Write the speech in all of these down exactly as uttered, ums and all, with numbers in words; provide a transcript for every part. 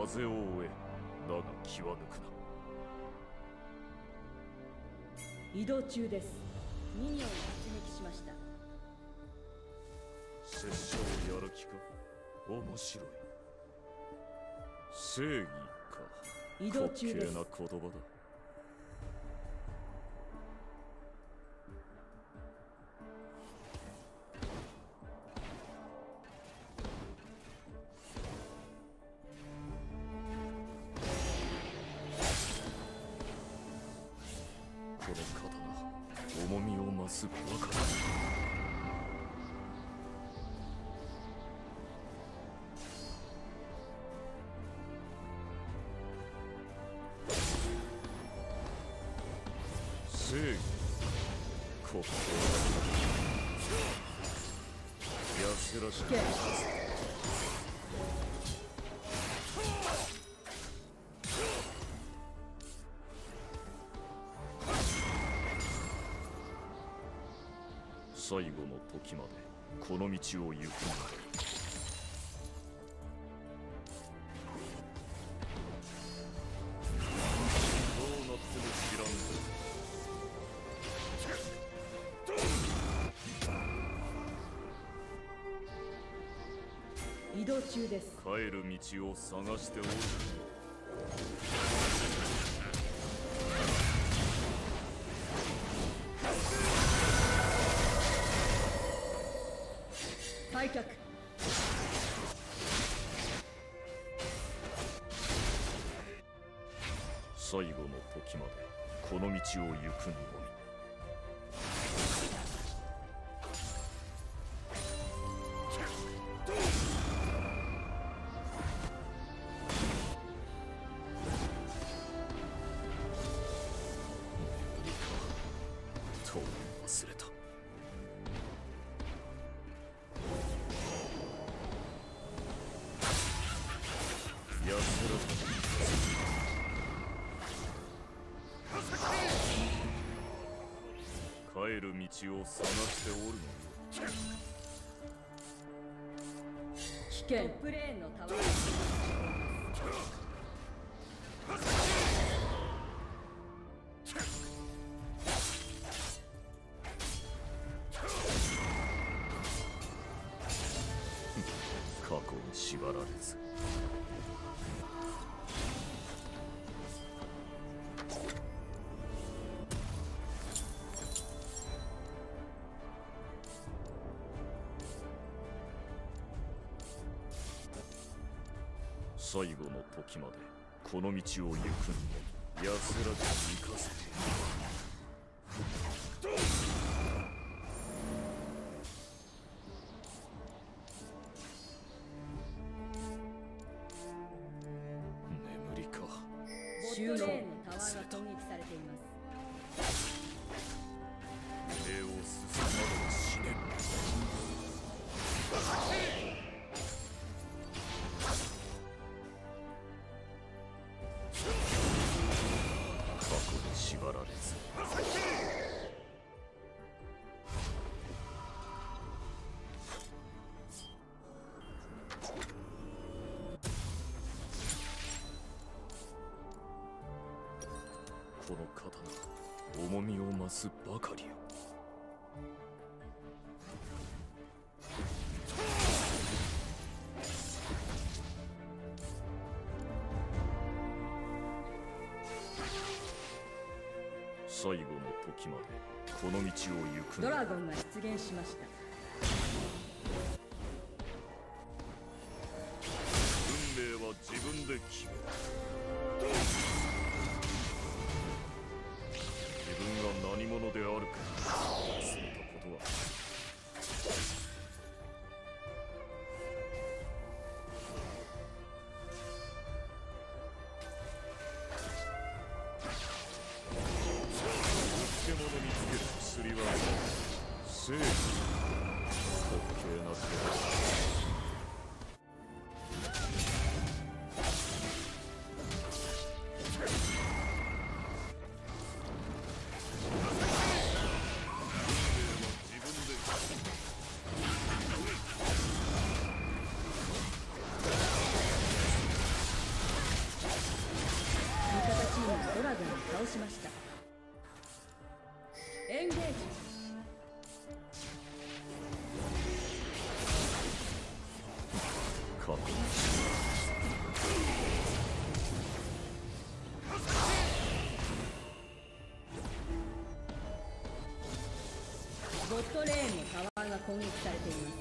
風を追え、だが気は抜くな。 移動中です。ミニオンを出撃しました。 拙者をやる気か。面白い。正義か。 移動中です。 滑稽な言葉だ。この刀、重みを増すばかりだ。正義、滑稽な。やせらしく。最後の時までこの道を行くのだ。どうなっても知らんぞ。 移動中です。 帰る道を探しておる。 退却。 最後の時までこの道を行くのみ。と忘れた。やつら帰る道を探しておるのよ。 危険。プレーンのタワー。 過去に縛られず。最後の時までこの道を行くのも安らかに行かせて。眠りか。 周辺のタワーが攻撃されています。 上を進まば死ねん。縛られず。この刀、重みを増すばかりよ。最後の時までこの道を行く。 ドラゴンが出現しました。 運命は自分で決める。自分が何者であるか忘れたことは。漬物につける薬は正義。滑稽な手だ。 ました。エンゲージ。 確認ボットレーンのタワーが攻撃されています。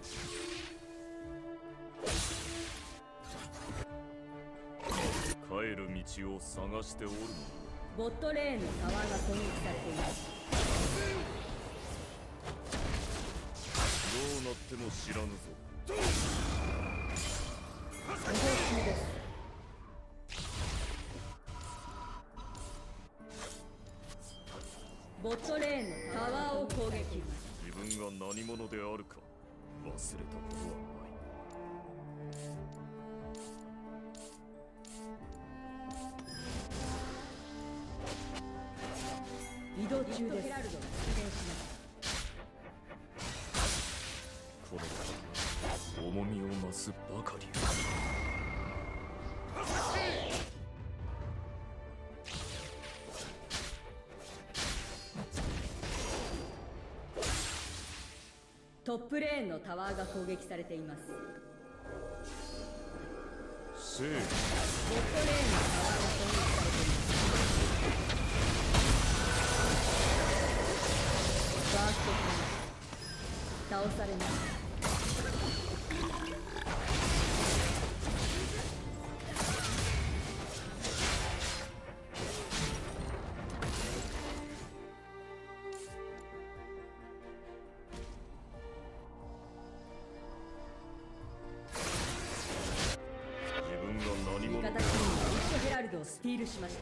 帰る道を探しておるの。 ボットレーンのタワーが攻撃されています。 どうなっても知らぬぞ。 移動中です。ボットレーンのタワーを攻撃。 自分が何者であるか忘れたことは移動中です。ヘラルドが出現します。 この度重みを増すばかり。 トップレーンのタワーが攻撃されています。 せい。 ボットレーンのタワーが攻撃されています。バースト倒されます。味方チームがウッドヘラルドをスティールしました。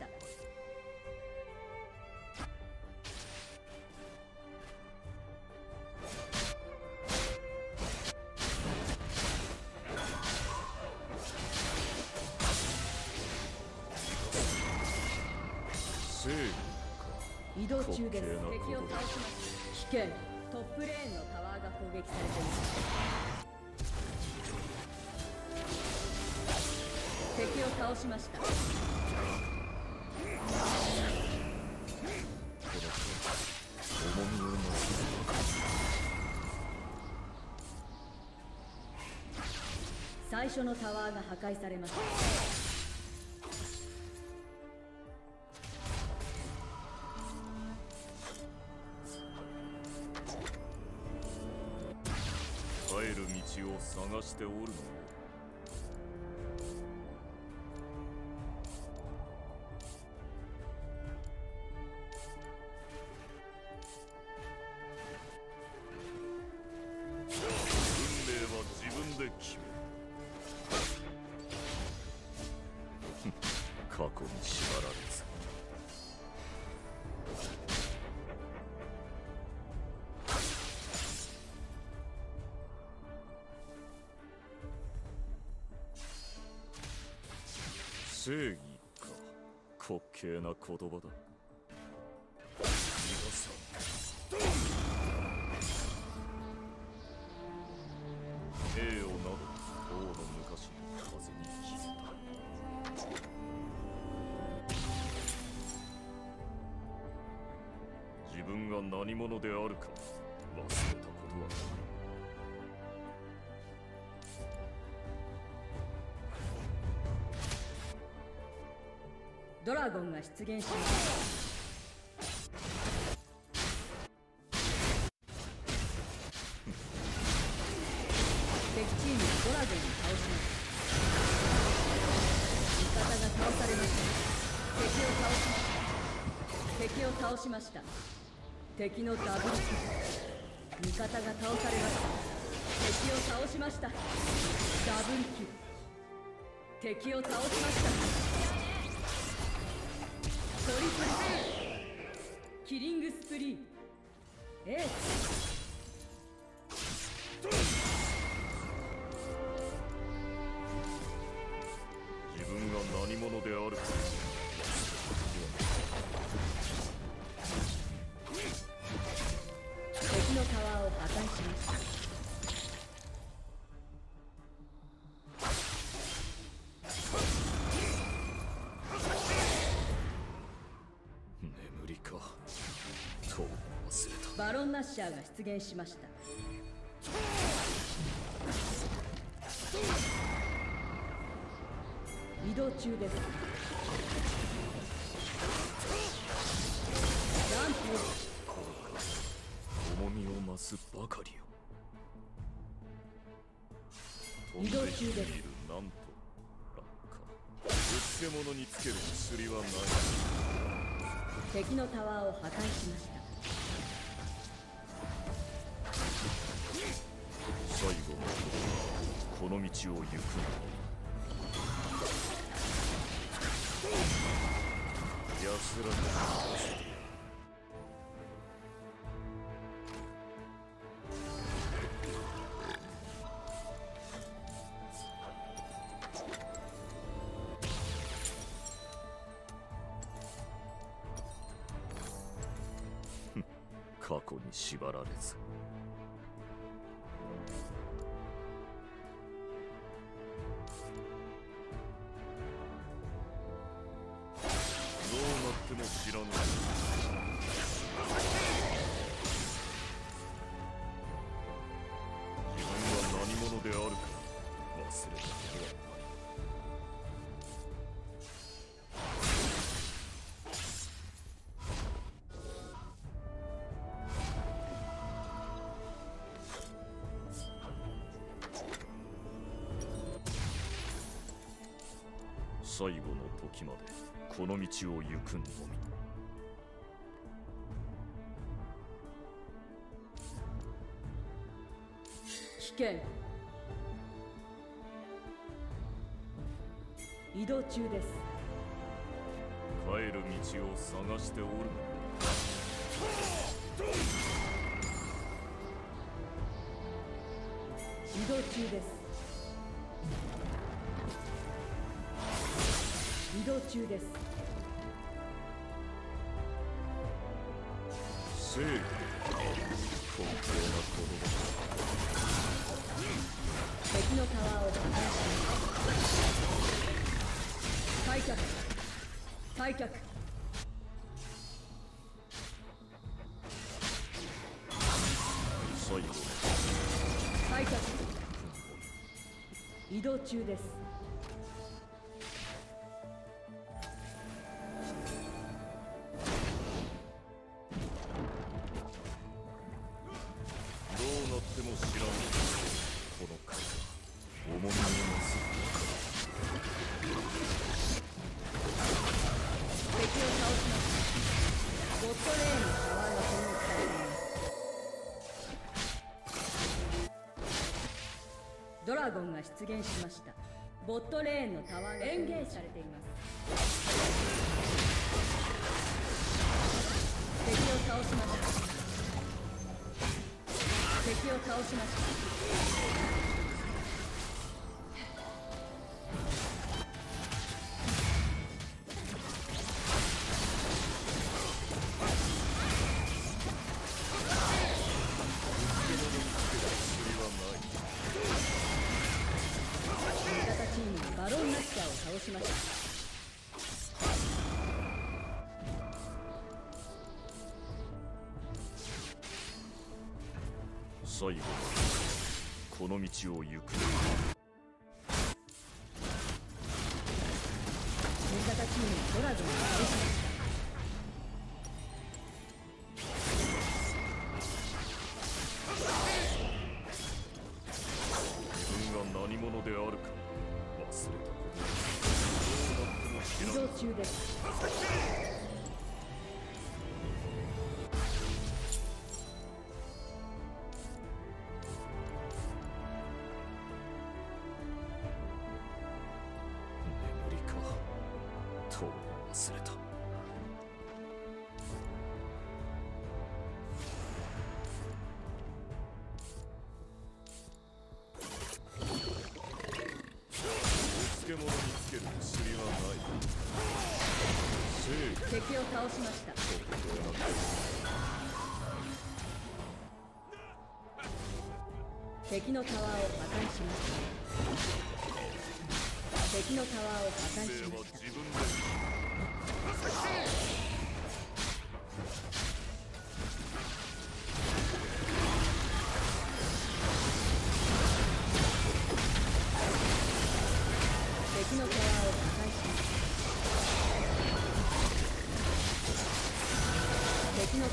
移動中です。敵を倒しました。危険。トップレーンのタワーが攻撃されています。敵を倒しました。最初のタワーが破壊されました。 帰る道を探しておるの。過去に縛られず。正義か、滑稽な言葉だ。栄誉など王の昔に風に消せた。自分が何者であるか忘れたことはない。 ドラゴンが出現しました。敵チームがドラゴンを倒しました。味方が倒されました。敵を倒しました。敵を倒しました。敵のダブルキル。味方が倒されました。敵を倒しました。ダブルキル。敵を倒しました。トリプルキル。キリングスプリー。エース。 自分が何者であるか。 敵のタワーを破壊しました。 バロンナッシャーが出現しました。移動中です。ランプ重みを増すばかりよ。 移動中です。 なんと落下。うつけ者につける薬はない。 敵のタワーを破壊しました。 最後のこの道を行くの。安らかに過去に縛られず。どうなっても知らぬ。自分は何者であるか忘れたことはない。最後の時までこの道を行くのみ。 危険。移動中です。 帰る道を探しておる。 移動中です。移動中です。 正義、高貴な子供。 敵のタワーを破壊します。退却退却。 最後退却。移動中です。ドラゴンが出現しました。ボットレーンのタワーがエンゲージされています。敵を倒しました。敵を倒しました。バロンナッシャーを倒しました。 最後この道を行く。味方チームドラゴンを倒しました。 自分が何者であるか忘れたこと。 移動中です。 眠りか。とう忘れた。漬物につける薬はない。 敵を倒しました。敵のタワーを破壊しました。敵のタワーを破壊しました。 敵のタワーを破壊しま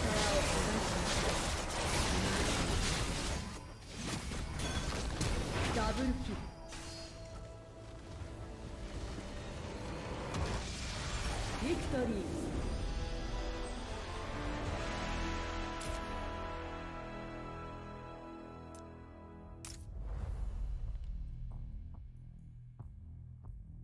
した。ダブルキル。ビクトリー。